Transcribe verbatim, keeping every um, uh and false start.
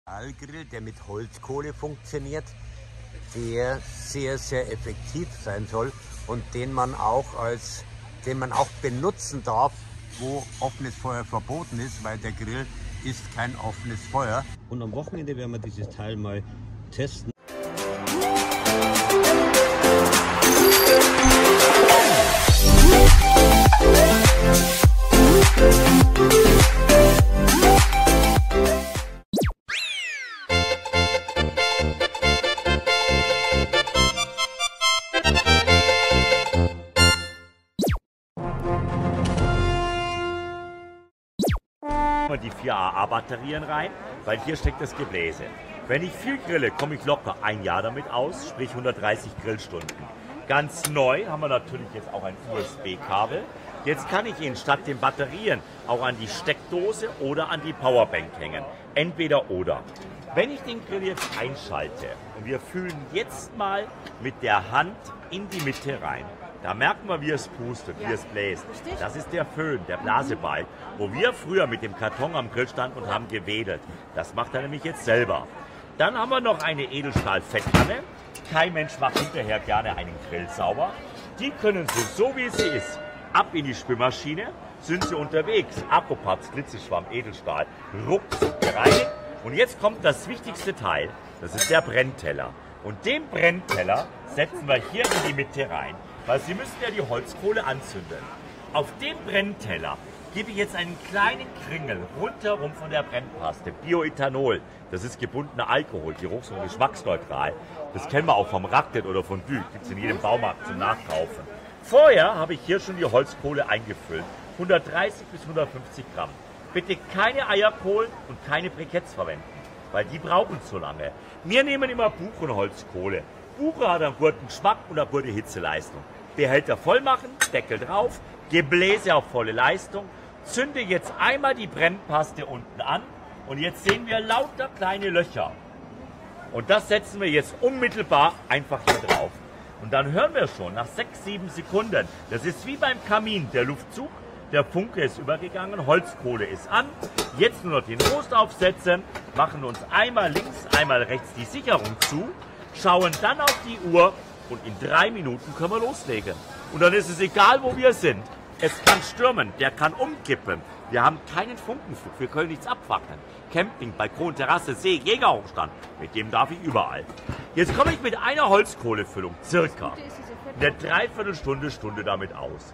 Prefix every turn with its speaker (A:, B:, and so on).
A: Stahlgrill, der mit Holzkohle funktioniert, der sehr, sehr effektiv sein soll und den man auch als, den man auch benutzen darf, wo offenes Feuer verboten ist, weil der Grill ist kein offenes Feuer. Und am Wochenende werden wir dieses Teil mal testen.
B: Die vier A A-Batterien rein, weil hier steckt das Gebläse. Wenn ich viel grille, komme ich locker ein Jahr damit aus, sprich hundertdreißig Grillstunden. Ganz neu haben wir natürlich jetzt auch ein U S B-Kabel. Jetzt kann ich ihn statt den Batterien auch an die Steckdose oder an die Powerbank hängen. Entweder oder. Wenn ich den Grill jetzt einschalte und wir fühlen jetzt mal mit der Hand in die Mitte rein, da merken wir, wie es pustet, wie es bläst. Das ist der Föhn, der Blasebalg, wo wir früher mit dem Karton am Grill standen und haben gewedelt. Das macht er nämlich jetzt selber. Dann haben wir noch eine Edelstahl-Fettkanne. Kein Mensch macht hinterher gerne einen Grill sauber. Die können Sie, so wie sie ist, ab in die Spülmaschine, sind Sie unterwegs. Akkuparts, Glitzeschwamm, Edelstahl, ruckzuck gereinigt. Und jetzt kommt das wichtigste Teil, das ist der Brennteller. Und den Brennteller setzen wir hier in die Mitte rein. Weil Sie müssen ja die Holzkohle anzünden. Auf dem Brennteller gebe ich jetzt einen kleinen Kringel rundherum von der Brennpaste. Bioethanol, das ist gebundener Alkohol, geruchs- und geschmacksneutral. Das kennen wir auch vom Raclette oder von Fondue, gibt es in jedem Baumarkt zum Nachkaufen. Vorher habe ich hier schon die Holzkohle eingefüllt, hundertdreißig bis hundertfünfzig Gramm. Bitte keine Eierkohlen und keine Briketts verwenden, weil die brauchen zu lange. Wir nehmen immer Buchenholzkohle. Buche hat einen guten Geschmack und eine gute Hitzeleistung. Behälter voll machen, Deckel drauf, Gebläse auf volle Leistung. Zünde jetzt einmal die Brennpaste unten an und jetzt sehen wir lauter kleine Löcher. Und das setzen wir jetzt unmittelbar einfach hier drauf. Und dann hören wir schon nach sechs, sieben Sekunden, das ist wie beim Kamin, der Luftzug, der Funke ist übergegangen, Holzkohle ist an. Jetzt nur noch den Rost aufsetzen, machen uns einmal links, einmal rechts die Sicherung zu, schauen dann auf die Uhr und in drei Minuten können wir loslegen. Und dann ist es egal, wo wir sind. Es kann stürmen, der kann umkippen. Wir haben keinen Funkenflug, wir können nichts abfackeln. Camping, Balkon, Terrasse, See, Jägerhochstand, mit dem darf ich überall. Jetzt komme ich mit einer Holzkohlefüllung circa eine Dreiviertelstunde, Stunde damit aus.